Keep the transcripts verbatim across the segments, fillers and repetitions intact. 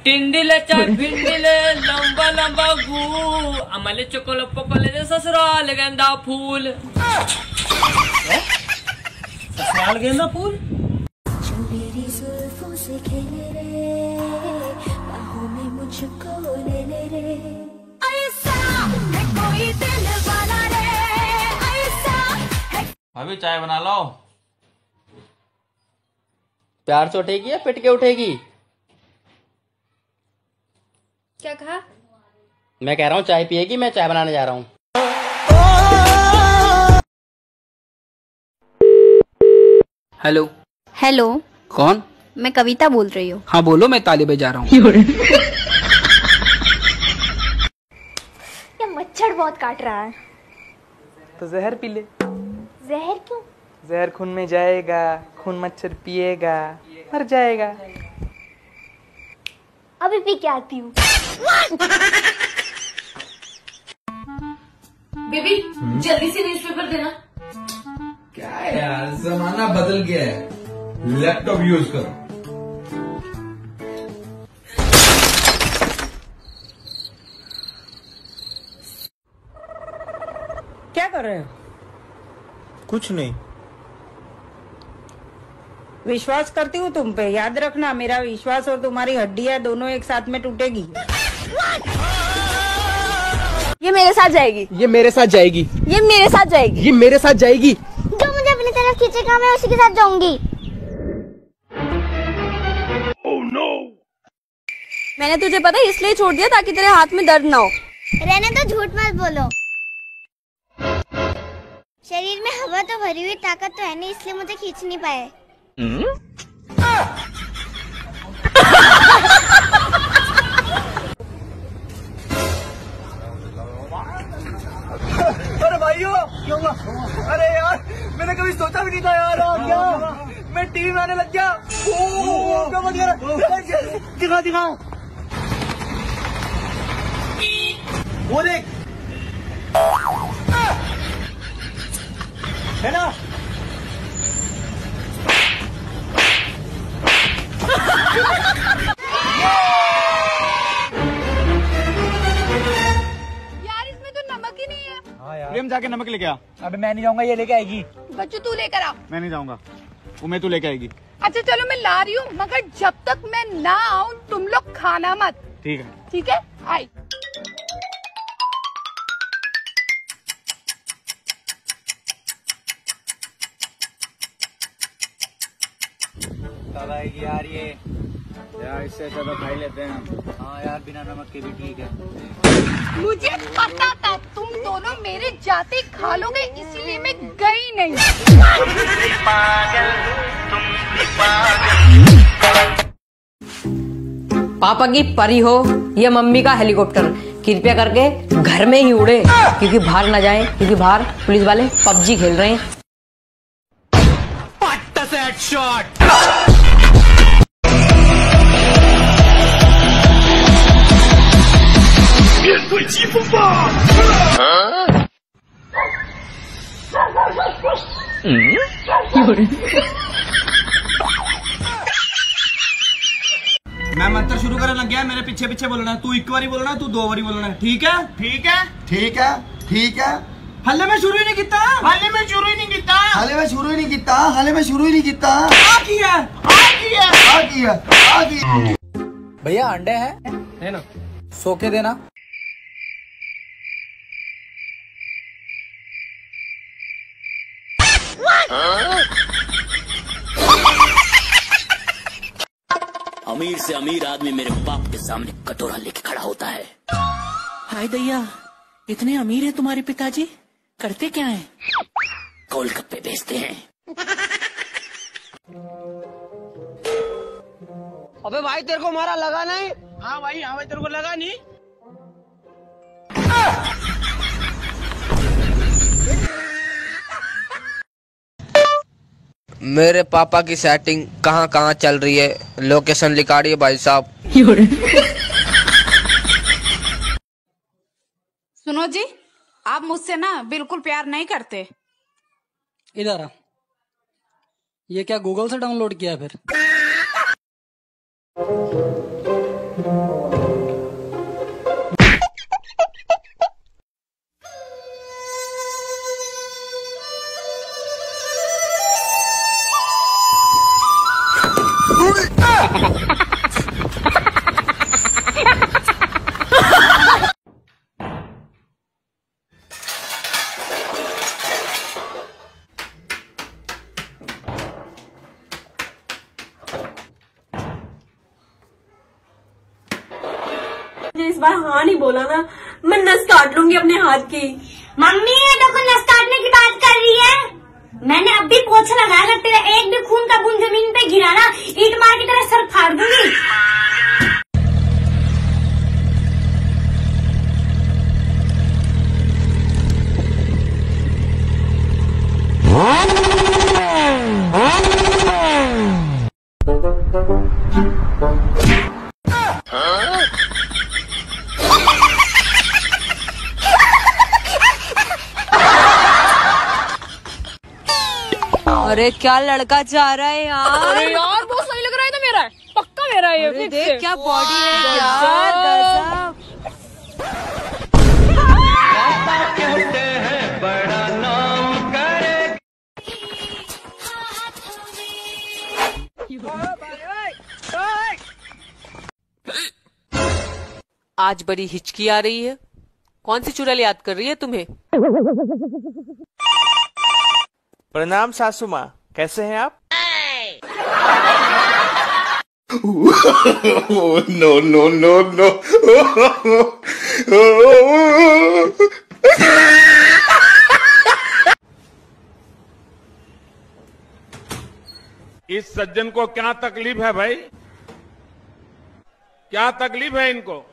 टिंडिले चाय भिंडिले लंबा लंबा गू अमले चकोले पकोले दे ससुराल गेंदा फूल। ससुराल गेंदा फूल मेरी जुल्फों से खेले रे बाहों में मुझको ले ले रे ऐसा है कोई दिल वाला रे ऐसा है। अभी चाय बना लो। प्यार से उठेगी या पिट के उठेगी? क्या कहा? मैं कह रहा हूँ चाय पिएगी, मैं चाय बनाने जा रहा हूँ। हेलो। हेलो। कौन? मैं कविता बोल रही हूँ। हाँ बोलो, मैं तालिबे जा रहा हूँ। ये मच्छर बहुत काट रहा है। तो जहर पी ले। जहर क्यों? जहर खून में जाएगा, खून मच्छर पिएगा, मर जाएगा। अभी पी के आती हूँ। बेबी जल्दी से न्यूज़पेपर देना। क्या है यार, जमाना बदल गया है, लैपटॉप यूज करो। क्या कर रहे हो? कुछ नहीं। विश्वास करती हूँ तुम पे, याद रखना मेरा विश्वास और तुम्हारी हड्डियाँ दोनों एक साथ में टूटेगी। ये मेरे साथ जाएगी। ये मेरे साथ जाएगी। ये मेरे साथ जाएगी। ये मेरे साथ जाएगी। जो मुझे अपनी तरफ खींचेगा मैं उसी के साथ जाऊंगी। oh, no. मैंने तुझे पता है इसलिए छोड़ दिया ताकि तेरे हाथ में दर्द ना हो। रहने तो झूठ मत बोलो। शरीर में हवा तो भरी हुई ताकत तो है नहीं, इसलिए मुझे खींच नहीं पाए। अरे भाइयों क्या हुआ? अरे यार मैंने कभी सोचा भी नहीं था यार। क्या मैं टीवी में आने लग गया। क्या बन गया? दिखा दिखा वो देख, है ना? यार इसमें तो नमक ही नहीं है। हाँ यार। प्रेम जाके नमक लेके आ। अबे मैं नहीं जाऊंगा, ये लेके आएगी। बच्चू तू लेकर आ। मैं नहीं जाऊंगा, उम्मीद तू लेके आएगी। अच्छा चलो मैं ला रही हूँ, मगर जब तक मैं ना आऊँ तुम लोग खाना मत। ठीक है। ठीक है आई। कब आएगी यार ये? यार इससे ज्यादा खाई लेते हैं। हाँ यार बिना नमक के भी ठीक है। मुझे पता था तुम दोनों मेरे जाते खा लोगे, इसीलिए मैं गई नहीं। पापा की परी हो या मम्मी का हेलीकॉप्टर, कृपया करके घर में ही उड़े, क्योंकि बाहर ना जाए, क्योंकि बाहर पुलिस वाले पबजी खेल रहे हैं। शॉट। मैं मंत्र शुरू करने लग गया, मेरे पीछे पीछे बोलना है। तू एक बारी बोलना, तू दो बारी बोलना है। ठीक है? ठीक है ठीक है ठीक है। हल्ले में शुरू ही नहीं किया। हल्ले में शुरू ही नहीं किया। हाले में शुरू ही नहीं किया। हाले में शुरू ही नहीं किया। आ किया आ किया आ किया आ किया। भैया अंडे हैं? है ना, सो के देना। अमीर से अमीर आदमी मेरे बाप के सामने कटोरा लेके खड़ा होता है। हाय दैया, इतने अमीर है तुम्हारे पिताजी, करते क्या हैं? गोलगप्पे बेचते हैं। अबे भाई तेरे को मारा लगा नहीं? हाँ भाई, हाँ भाई तेरे को लगा नहीं? मेरे पापा की सेटिंग कहाँ कहाँ चल रही है, लोकेशन लिखाड़िए भाई साहब। सुनो जी, आप मुझसे ना बिल्कुल प्यार नहीं करते। इधर आ। ये क्या गूगल से डाउनलोड किया फिर? बार हाँ नहीं बोला ना, मैं नस काट लूंगी अपने हाथ की। मम्मी ये देखो नस काटने की बात कर रही है। मैंने अब भी पोछा लगाया, अगर तेरा एक भी खून का बूंद जमीन पे गिरा ना, ईंट मार की तरह सर फाड़ दूंगी। अरे क्या लड़का चाह रहा है यार। अरे यार बहुत सही लग रहा है ना, मेरा पक्का मेरा है ये। देख क्या बॉडी है यार। बड़ा नाम करे। आज बड़ी हिचकी आ रही है, कौन सी चुड़ैल याद कर रही है तुम्हें? प्रणाम सासू माँ, कैसे हैं आप? No no no no. इस सज्जन को क्या तकलीफ है भाई? क्या तकलीफ है इनको?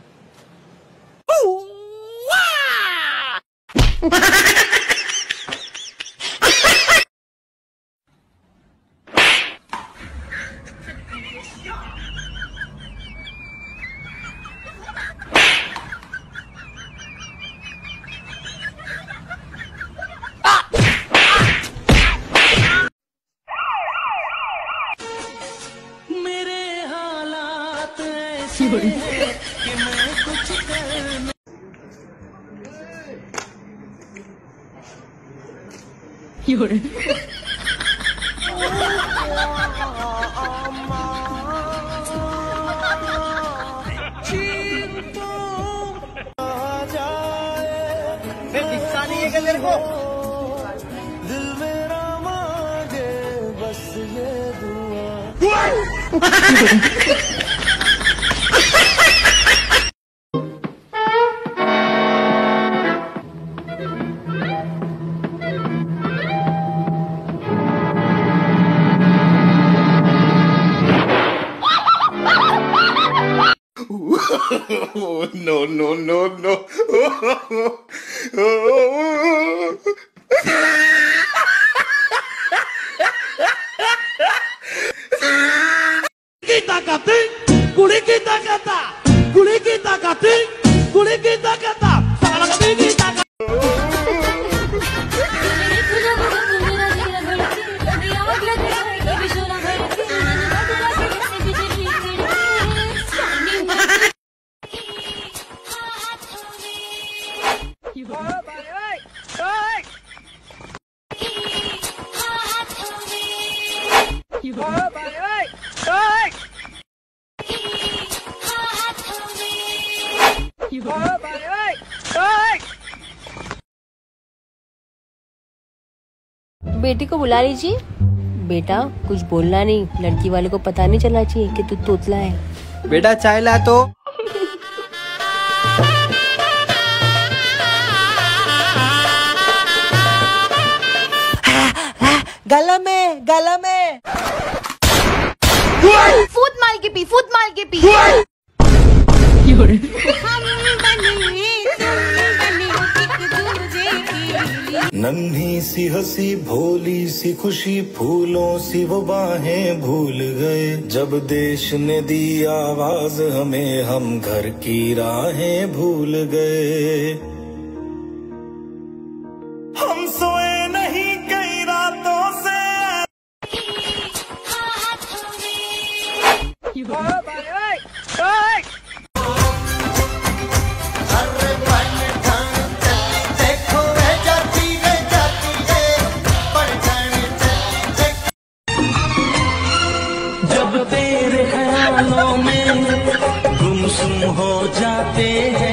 कि मैं कुछ करना। दिखता नहीं है क्या तेरे को? दिल मेरा मांगे बस ये दुआ। No no no no. की ताकत, कुड़ी की ताकत, कुड़ी की ताकत, कुड़ी की ताकत, साला की ताकत। बेटी को बुला लीजिए। बेटा कुछ बोलना नहीं, लड़की वाले को पता नहीं चलना चाहिए कि तू तोतला है। बेटा चाय ला तो। गला में, गला में। फूट मार के पी, फूट मार के पी। नन्ही सी हंसी भोली सी खुशी फूलों सी वो बाहें भूल गए। जब देश ने दी आवाज हमें हम घर की राहें भूल गए। हम सोए नहीं कई रातों से। जब तेरे ख्यालों में गुमसुम हो जाते हैं